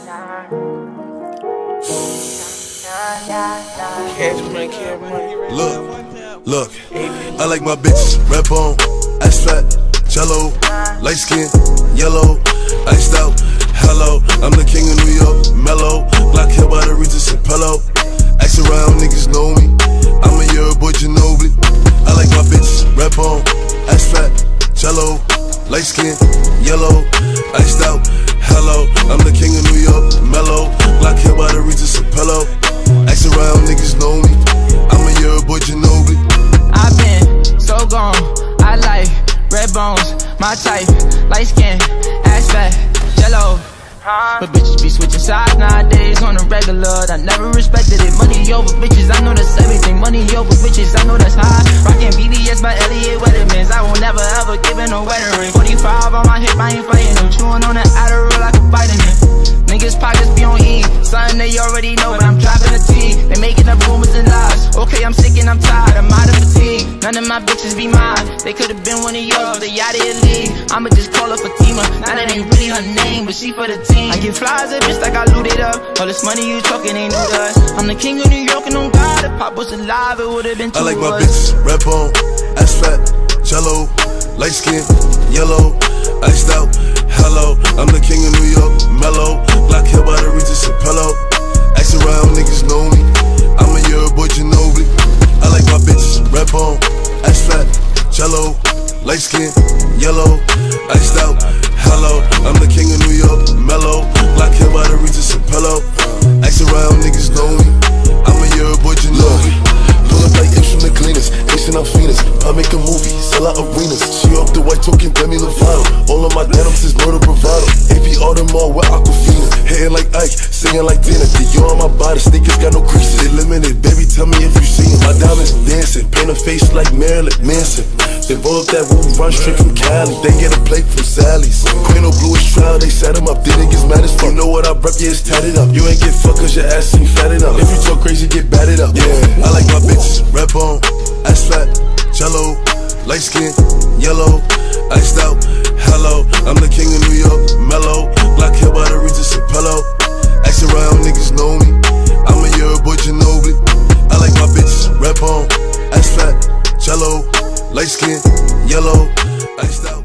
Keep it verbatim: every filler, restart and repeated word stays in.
Look, look, I like my bitches red bone, ice fat, jello, light skin, yellow, iced out, hello. I'm the king of New York, mellow, black hair by the Regis and Pello. Ask around, niggas know me. I'm a year boy Ginobili. I like my bitches red bone, ice fat, jello, light skin, yellow, iced out, hello. I'm the king of New York, mellow, black hair by the Regis and Pello. Ask around, niggas know me. I'm a year boy Ginobili. I've been so gone. I like red bones, my type, light skin, ass fat, jello. But bitches be switching sides nowadays on the regular. I never respected it. Money over bitches, I know that's everything. Money over bitches, I know that's high. Rockin' B B S by Elliot Weathermans. I will never ever give in no wedding ring. forty-five on my hip, I ain't fighting them. Chewing on the Adderall like a vitamin. Niggas pockets be on E, something they already know, but I'm dropping the T. They making up rumors and lies. Okay, I'm sick and I'm tired, I'm out of fatigue. None of my bitches be mine. They could've been one of yours, they out of your league. I'ma just call her Fatima. Now that ain't really her name, but she for the team. I get flies at bitch like I looted up. All this money you talking ain't new to us. I'm the king of New York and on God. If Pop was alive, it would've been two I like of my us. bitches red bone, ass fat, jello, light skin, yellow, iced out, hello. I'm the king of New York, mellow, black hair by the Regis and Pello. Ask around, niggas know me. I'm a year boy Ginobili. I like my bitches red bone, ass fat, jello, light skin, yellow, iced out, hello. I'm the king of New York, mellow, black hair by the Regis and Pello. Ask around, niggas know me. I'm a year boy Ginobili. Pull up like Ace from the cleaners, Ace and Alphinas. I make a movie, sell out arenas. She off the white talking Demi Lovato. All of my denims is no the bravado. A P Audemars with Aquafina. Hitting like Ike, singing like Tina. Dior on my body, sneakers got no creases. They limited, baby, tell me if you see 'em. My diamonds dancing, paint a face like Marilyn Manson. They roll up that roof, run straight from Cali. They get a plate from Sally's. Queen of Blue is trial, they set him up. These niggas mad as fuck. You know what I rep, yeah, it's tatted up. You ain't get fucked cause your ass ain't fatted up. If you talk crazy, get batted up. Yeah, I like my bitches red bone, ass fat, jello, light skin, yellow, iced out, hello. I'm the king of New York, mellow, black hair by the Regis and Pello. Ask around, niggas know me. I'm a year boy Ginobili. I like my bitches red bone, ass fat, jello, light skin, yellow, iced out.